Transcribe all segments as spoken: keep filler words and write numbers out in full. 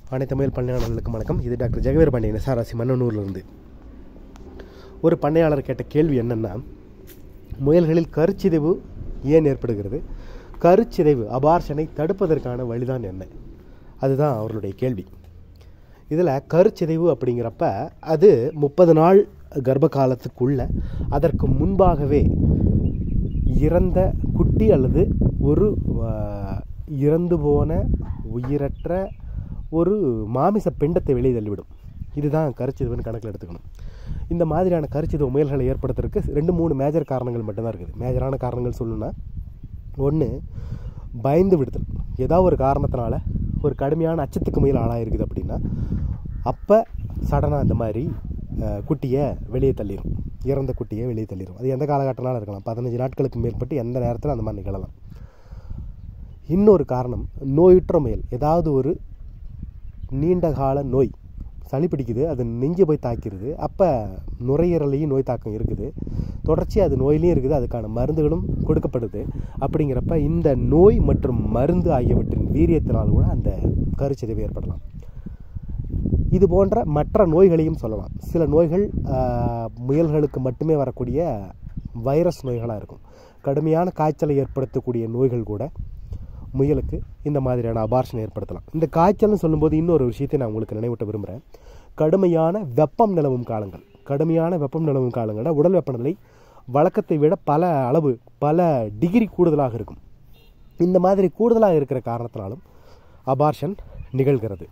அனைத்து முயல் பண்ணையாளர்களுக்கும் வணக்கம். இது டாக்டர் ஜெகவீர பாண்டியன், எஸ்ஆர்ஆர்சி மன்னனூர்லேருந்து. ஒரு பண்ணையாளர் கேட்ட கேள்வி என்னென்னா, முயல்களில் கருச்சிதைவு ஏன் ஏற்படுகிறது, கருச்சிதைவு அபார்ஷனை தடுப்பதற்கான வழிதான் என்ன, அதுதான் அவர்களுடைய கேள்வி. இதில் கருச்சிதைவு அப்படிங்கிறப்ப அது முப்பது நாள் கர்ப்ப காலத்துக்குள்ள அதற்கு முன்பாகவே இறந்த குட்டி அல்லது ஒரு இறந்து போன உயிரற்ற ஒரு மாமிச பிண்டத்தை வெளியே தள்ளிவிடும். இதுதான் கருச்சிதைவுன்னு கணக்கில் எடுத்துக்கணும். இந்த மாதிரியான கருச்சிதைவு முயல்களை ஏற்படுத்துறதுக்கு ரெண்டு மூணு மேஜர் காரணங்கள் மட்டும்தான் இருக்குது. மேஜரான காரணங்கள் சொல்லணும்னா, ஒன்று பயந்து விடுதல். ஏதாவது ஒரு காரணத்தினால ஒரு கடுமையான அச்சத்துக்கு முயல் ஆளாக இருக்குது அப்படின்னா அப்போ சடனாக இந்த மாதிரி குட்டியை வெளியே தள்ளிடும், இறந்த குட்டியை வெளியே தள்ளிடும். அது எந்த காலகட்டனாலும் இருக்கலாம், பதினஞ்சு நாட்களுக்கு மேற்பட்டு எந்த நேரத்தில் அந்த மாதிரி நிகழலாம். இன்னொரு காரணம் நோயுற்ற முயல். ஏதாவது ஒரு நீண்ட கால நோய், சளி பிடிக்குது, அது நெஞ்சு போய் தாக்கிறது, அப்போ நுரையீரலையும் நோய் தாக்கம் இருக்குது, தொடர்ச்சியாக அது நோயிலையும் இருக்குது, அதுக்கான மருந்துகளும் கொடுக்கப்படுது. அப்படிங்கிறப்ப இந்த நோய் மற்றும் மருந்து ஆகியவற்றின் வீரியத்தினால் கூட அந்த கருச்சிதைவு ஏற்படலாம். இது போன்ற மற்ற நோய்களையும் சொல்லலாம். சில நோய்கள் முயல்களுக்கு மட்டுமே வரக்கூடிய வைரஸ் நோய்களாக இருக்கும். கடுமையான காய்ச்சலை ஏற்படுத்தக்கூடிய நோய்கள் கூட முயலுக்கு இந்த மாதிரியான அபார்ஷனை ஏற்படுத்தலாம். இந்த காய்ச்சல்னு சொல்லும்போது இன்னொரு விஷயத்தை நான் உங்களுக்கு நினைவூட்ட விரும்புகிறேன். கடுமையான வெப்பம் நிலவும் காலங்கள் கடுமையான வெப்பம் நிலவும் காலங்களில் உடல் வெப்பநிலை வழக்கத்தை விட பல அளவு பல டிகிரி கூடுதலாக இருக்கும். இந்த மாதிரி கூடுதலாக இருக்கிற காரணத்தினாலும் அபார்ஷன் நிகழ்கிறது.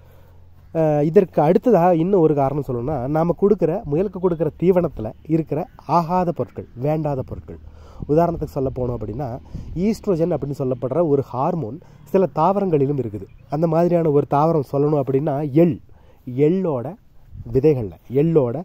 இதற்கு அடுத்ததாக இன்னும் ஒரு காரணம் சொல்லணும்னா, நாம் கொடுக்குற முயலுக்கு கொடுக்குற தீவனத்தில் இருக்கிற ஆகாத பொருட்கள், வேண்டாத பொருட்கள். உதாரணத்துக்கு சொல்ல போனோம் அப்படின்னா, ஈஸ்ட்ரோஜன் அப்படின்னு சொல்லப்படுற ஒரு ஹார்மோன் சில தாவரங்களிலும் இருக்குது. அந்த மாதிரியான ஒரு தாவரம் சொல்லணும் அப்படின்னா எள் எள்ளோட விதைகளில் எள்ளோட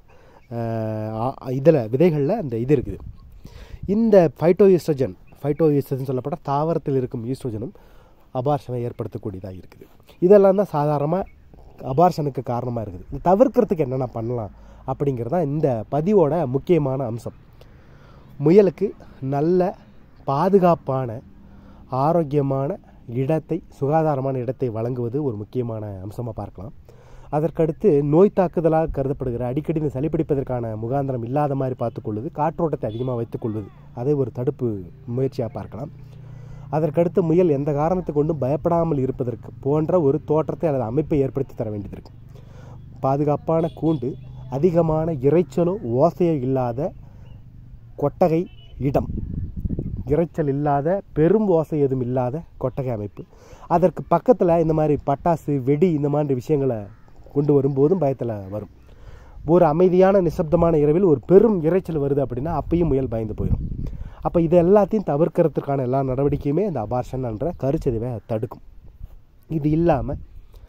இதில் விதைகளில் அந்த இது இருக்குது. இந்த ஃபைட்டோ ஈஸ்ட்ரோஜன் ஃபைட்டோ ஈஸ்ட்ரோஜன் சொல்லப்படுற தாவரத்தில் இருக்கும் ஈஸ்ட்ரோஜனும் அபார்ஷனை ஏற்படுத்தக்கூடியதாக இருக்குது. இதெல்லாம் தான் சாதாரணமாக அபார்ஷனுக்கு காரணமாக இருக்குது. இது தவிர்க்கிறதுக்கு என்னென்ன பண்ணலாம் அப்படிங்கிறது தான் இந்த பதிவோட முக்கியமான அம்சம். முயலுக்கு நல்ல பாதுகாப்பான ஆரோக்கியமான இடத்தை, சுகாதாரமான இடத்தை வழங்குவது ஒரு முக்கியமான அம்சமாக பார்க்கலாம். அதற்கடுத்து நோய் தாக்குதலாக கருதப்படுகிற அடிக்கடி இந்த சளிப்பிடிப்பதற்கான முகாந்திரம் இல்லாத மாதிரி பார்த்துக்கொள்வது, காற்றோட்டத்தை அதிகமாக வைத்துக்கொள்வது, அதை ஒரு தடுப்பு முயற்சியாக பார்க்கலாம். அதற்கடுத்து முயல் எந்த காரணத்தை கொண்டும் பயப்படாமல் இருப்பதற்கு போன்ற ஒரு தோற்றத்தை அல்லது அமைப்பை ஏற்படுத்தி தர வேண்டியது இருக்கு. பாதுகாப்பான கூண்டு, அதிகமான இறைச்சலோ ஓசையோ இல்லாத கொட்டகை இடம், இறைச்சல் இல்லாத பெரும் ஓசை எதுவும் இல்லாத கொட்டகை அமைப்பு. அதற்கு பக்கத்தில் இந்த மாதிரி பட்டாசு, வெடி, இந்த மாதிரி விஷயங்களை கொண்டு வரும்போதும் பயத்தில் வரும். ஒரு அமைதியான நிசப்தமான இரவில் ஒரு பெரும் இறைச்சல் வருது அப்படின்னா அப்பையும் முயல் பயந்து போயிடும். அப்போ இது எல்லாத்தையும் தவிர்க்கிறதுக்கான எல்லா நடவடிக்கையுமே இந்த அபார்ஷன் என்ற கருச்சிதைவை தடுக்கும். இது இல்லாமல்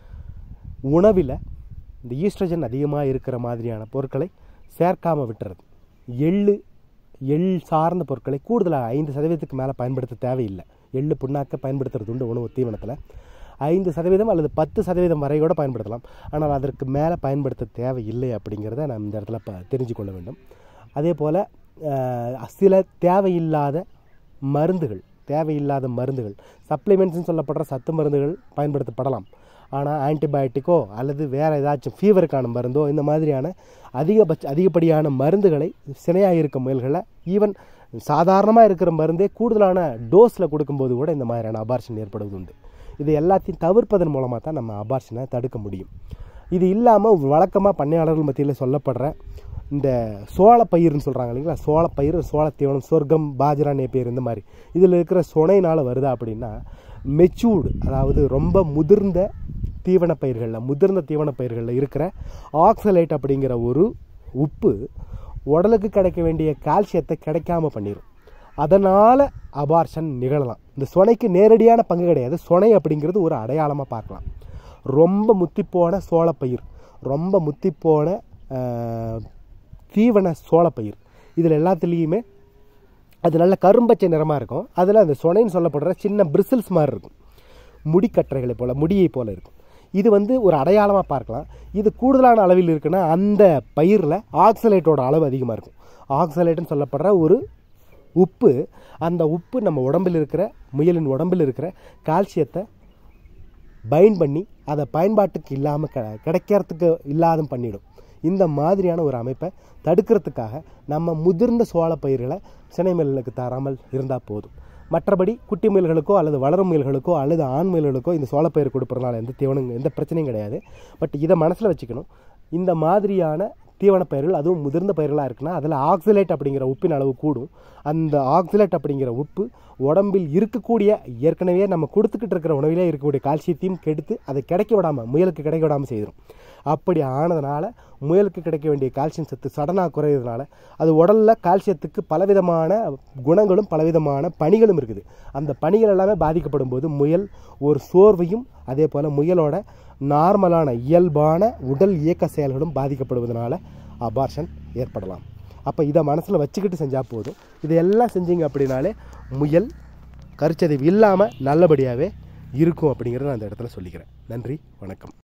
உணவில் இந்த ஈஸ்ட்ரோஜன் அதிகமாக இருக்கிற மாதிரியான பொருட்களை சேர்க்காமல் விட்டுறது. எள்ளு எள் சார்ந்த பொருட்களை கூடுதலாக ஐந்து சதவீதத்துக்கு மேலே பயன்படுத்த தேவையில்லை. எள்ளு புண்ணாக்க பயன்படுத்துறது உண்டு உணவு தீவனத்தில். ஐந்து சதவீதம் அல்லது பத்து சதவீதம் வரை கூட பயன்படுத்தலாம். ஆனால் அதற்கு மேலே பயன்படுத்த தேவையில்லை அப்படிங்கிறத நாம் இந்த இடத்துல ப தெரிஞ்சு கொள்ள வேண்டும். அதே போல் சில தேவையில்லாத மருந்துகள் தேவையில்லாத மருந்துகள் சப்ளிமெண்ட்ஸ்னு சொல்லப்படுற சத்து மருந்துகள் பயன்படுத்தப்படலாம். ஆனால் ஆன்டிபயோட்டிக்கோ அல்லது வேறு ஏதாச்சும் ஃபீவருக்கான மருந்தோ, இந்த மாதிரியான அதிகபட்ச அதிகப்படியான மருந்துகளை சினையாக இருக்க முயல்களை, ஈவன் சாதாரணமாக இருக்கிற மருந்தே கூடுதலான டோஸில் கொடுக்கும்போது கூட இந்த மாதிரியான அபார்ஷன் ஏற்படுவது உண்டு. இது எல்லாத்தையும் தவிர்ப்பதன் மூலமாக தான் நம்ம அபார்ஷனை தடுக்க முடியும். இது இல்லாமல் வழக்கமாக பண்ணையாளர்கள் மத்தியில் சொல்லப்படுற இந்த சோளப்பயிர்னு சொல்கிறாங்க இல்லைங்களா, சோளப்பயிர், சோளத்தீவனம், சொர்க்கம், பாஜ்ரா, நேப்பியர், இந்த மாதிரி இதில் இருக்கிற சுனைனால் வருதா அப்படின்னா, மெச்சூர்டு அதாவது ரொம்ப முதிர்ந்த தீவன பயிர்களில் முதிர்ந்த தீவன பயிர்களில் இருக்கிற ஆக்சலேட் அப்படிங்கிற ஒரு உப்பு உடலுக்கு கிடைக்க வேண்டிய கால்சியத்தை கிடைக்காம பண்ணிடும். அதனால் அபார்ஷன் நிகழலாம். இந்த சுனைக்கு நேரடியான பங்கு கிடையாது. சுனை அப்படிங்கிறது ஒரு அடையாளமாக பார்க்கலாம். ரொம்ப முத்திப்போன சோளப்பயிர், ரொம்ப முத்திப்போன தீவன சோளப்பயிர், இதில் எல்லாத்துலேயுமே அது நல்ல கரும்பச்சை நிறமாக இருக்கும். அதில் அந்த சுனைன்னு சொல்லப்படுற சின்ன பிரிசில்ஸ் மாதிரி இருக்கும், முடிக்கற்றைகளை போல், முடியை போல் இருக்கும். இது வந்து ஒரு அடையாளமாக பார்க்கலாம். இது கூடுதலான அளவில் இருக்குன்னா அந்த பயிரில் ஆக்சலேட்டோட அளவு அதிகமாக இருக்கும். ஆக்சலேட்டுன்னு சொல்லப்படுற ஒரு உப்பு, அந்த உப்பு நம்ம உடம்பில் இருக்கிற முயலின் உடம்பில் இருக்கிற கால்சியத்தை பைண்ட் பண்ணி அதை பயன்பாட்டுக்கு இல்லாமல் க கிடைக்கிறதுக்கு இல்லாத பண்ணிடும். இந்த மாதிரியான ஒரு அமைப்பை தடுக்கிறதுக்காக நம்ம முதிர்ந்த சோள பயிர்களை சினை முயல்களுக்கு தராமல் இருந்தால் போதும். மற்றபடி குட்டி முயல்களுக்கோ அல்லது வளரும் முயல்களுக்கோ அல்லது ஆண் முயல்களுக்கோ இந்த சோளப்பயிர் கொடுப்பறனால எந்த தீவனம் எந்த பிரச்சனையும் கிடையாது. பட் இதை மனசில் வச்சுக்கணும். இந்த மாதிரியான தீவன பயிர்கள் அதுவும் முதிர்ந்த பயிர்களாக இருக்குன்னா அதில் ஆக்சிலேட் அப்படிங்கிற உப்பின் அளவு கூடும். அந்த ஆக்சிலேட் அப்படிங்கிற உப்பு உடம்பில் இருக்கக்கூடிய ஏற்கனவே நம்ம கொடுத்துக்கிட்டு இருக்கிற உணவிலே இருக்கக்கூடிய கால்சியத்தையும் கெடுத்து அதை கிடைக்க விடாமல் முயலுக்கு கிடைக்க விடாமல் செய்திடும். அப்படி ஆனதுனால முயலுக்கு கிடைக்க வேண்டிய கால்சியம் சத்து சடனாக குறையிறதுனால அது உடலில் கால்சியத்துக்கு பலவிதமான குணங்களும் பலவிதமான பணிகளும் இருக்குது. அந்த பணிகள் எல்லாமே பாதிக்கப்படும் போது முயல் ஒரு சோர்வையும் அதே போல் முயலோட நார்மலான இயல்பான உடல் இயக்க செயல்களும் பாதிக்கப்படுவதனால அபார்ஷன் ஏற்படலாம். அப்போ இதை மனசில் வச்சுக்கிட்டு செஞ்சால் போதும். இதையெல்லாம் செஞ்சீங்க அப்படின்னாலே முயல் கருச்சிதைவு இல்லாமல் நல்லபடியாகவே இருக்கும் அப்படிங்கிறத நான் அந்த இடத்துல சொல்லிக்கிறேன். நன்றி, வணக்கம்.